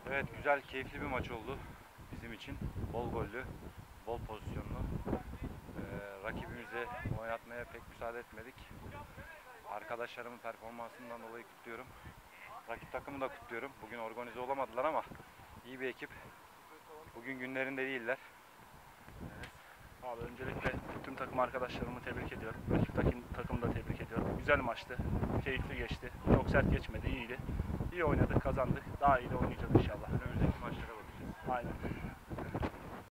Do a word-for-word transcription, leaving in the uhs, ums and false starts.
Evet, güzel, keyifli bir maç oldu bizim için. Bol gollü, bol pozisyonlu. Ee, rakibimize oynatmaya pek müsaade etmedik. Arkadaşlarımın performansından dolayı kutluyorum. Rakip takımı da kutluyorum. Bugün organize olamadılar ama iyi bir ekip. Bugün günlerinde değiller. Abi öncelikle tüm takım arkadaşlarımı tebrik ediyorum. Rakip takım, takımı da tebrik ediyorum. Güzel maçtı. Keyifli geçti. Çok sert geçmedi. İyiydi. İyi oynadık, kazandık. Daha iyi de oynayacağız inşallah. Önümüzdeki maçlara bakacağız. Aynen.